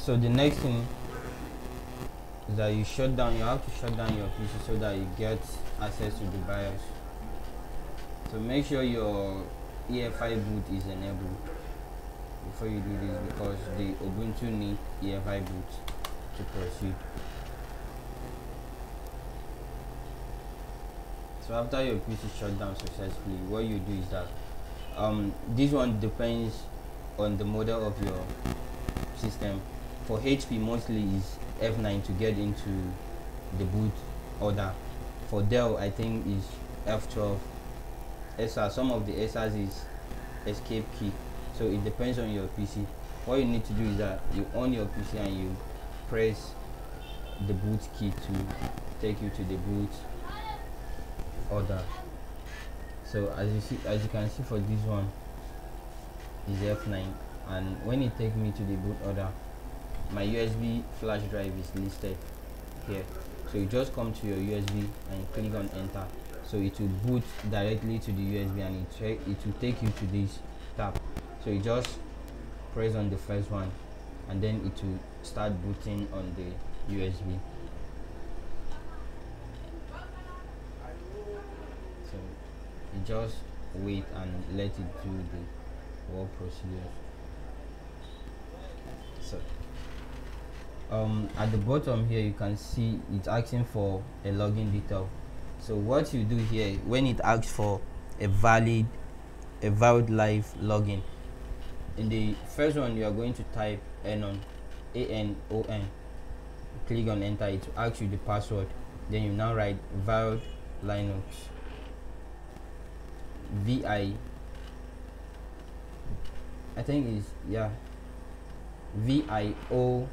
So the next thing is that you have to shut down your PC so that you get access to the BIOS. So make sure your EFI boot is enabled before you do this, because the Ubuntu need EFI boot to proceed. So after your PC shut down successfully, what you do is that this one depends on the model of your system. For HP mostly is F9 to get into the boot order. For Dell I think is F12. SR, some of the SRs is escape key. So it depends on your PC. What you need to do is that you on your PC and you press the boot key to take you to the boot order. So as you can see for this one is F9, and when it takes me to the boot order, my USB flash drive is listed here. So you just come to your USB and you click on enter. So it will boot directly to the USB and it will take you to this tab. So you just press on the first one and then it will start booting on the USB. So you just wait and let it do the whole procedure. So at the bottom here you can see it's asking for a login detail. So what you do here, when it asks for a valid live login, in the first one you are going to type anon, A-N-O-N, click on enter. It will ask you the password, then you now write valid Linux, I think is, yeah, VIODLINUX.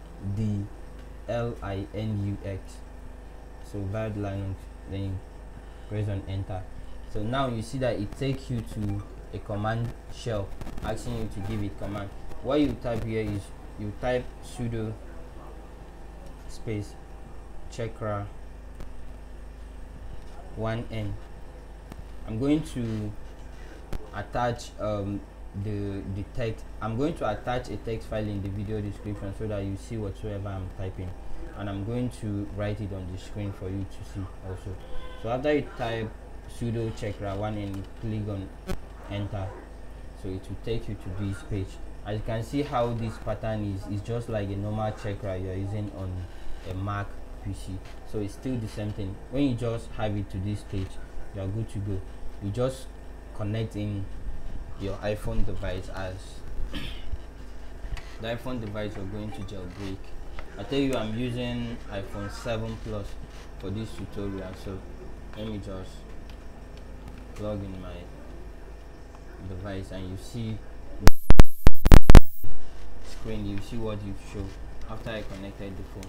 So valid Linux, then you press on enter. So now you see that it takes you to a command shell asking you to give it command. What you type here is you type sudo space chekra 1n. I'm going to attach the text. I'm going to attach a text file in the video description so that you see whatsoever I'm typing, and I'm going to write it on the screen for you to see also. So after you type sudo chekra 1n, you click on enter. So it will take you to this page. As you can see how this pattern is just like a normal chekra you're using on a Mac PC. So it's still the same thing. When you just have it to this page, you are good to go. You just connect in your iPhone device as the iPhone device you're going to jailbreak. I tell you, I'm using iPhone 7 Plus for this tutorial, so let me just plug in my device and you see screen. You see what you show after I connected the phone.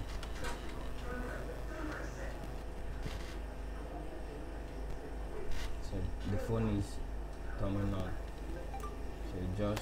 So the phone is turning on. So just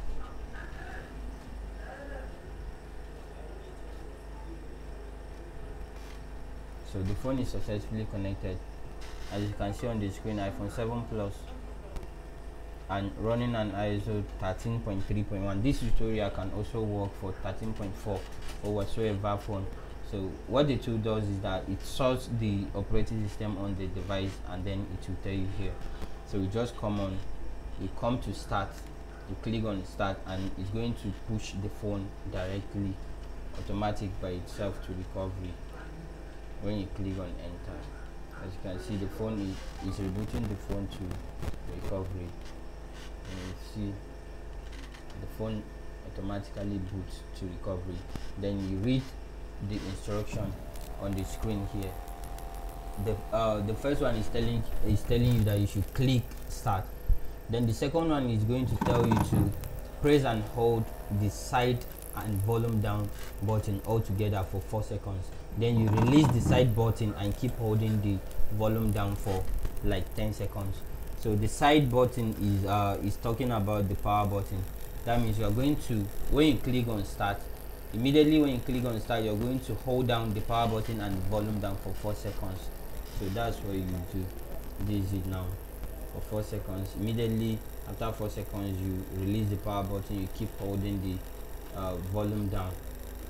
so the phone is successfully connected. As you can see on the screen, iPhone 7 Plus and running an ISO 13.3.1. This tutorial can also work for 13.4 or whatsoever phone. So what the tool does is that it sorts the operating system on the device and then it will tell you here. So you just come to start, you click on start, and it's going to push the phone directly automatic by itself to recovery when you click on enter. As you can see, the phone is rebooting the phone to recovery. And you see the phone automatically boots to recovery. Then you read the instruction on the screen here. The first one is telling you that you should click start. Then the second one is going to tell you to press and hold the side and volume down button all together for 4 seconds. Then you release the side button and keep holding the volume down for like 10 seconds. So the side button is talking about the power button. That means you are going to, when you click on start, immediately when you click on start, you're going to hold down the power button and volume down for 4 seconds. So that's what you do. This is it now for 4 seconds. Immediately after 4 seconds, you release the power button, you keep holding the volume down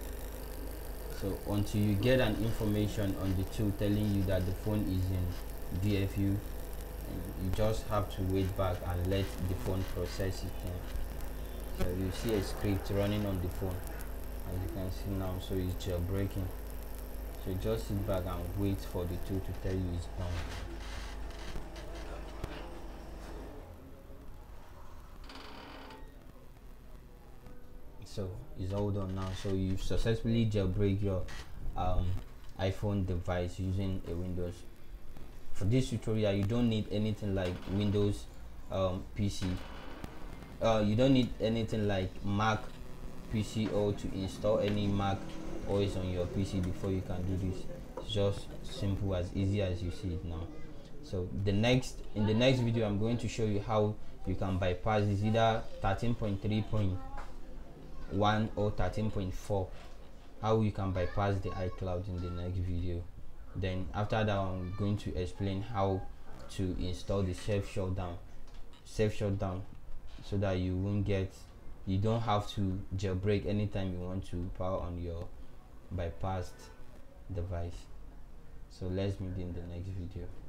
So until you get an information on the tool telling you that the phone is in VFU, you just have to wait back and let the phone process it. So you see a script running on the phone, as you can see now. So it's jailbreaking. So just sit back and wait for the tool to tell you it's done. So it's all done now. So you've successfully jailbreak your iPhone device using a Windows. For this tutorial, you don't need anything like Windows PC. You don't need anything like Mac PC or to install any Mac OS on your PC before you can do this. It's just simple, as easy as you see it now. So in the next video, I'm going to show you how you can bypass this, either 13.3.1 or 13.4, how you can bypass the iCloud in the next video. Then after that, I'm going to explain how to install the safe shutdown, so that you don't have to jailbreak anytime you want to power on your bypassed device. So let's meet in the next video.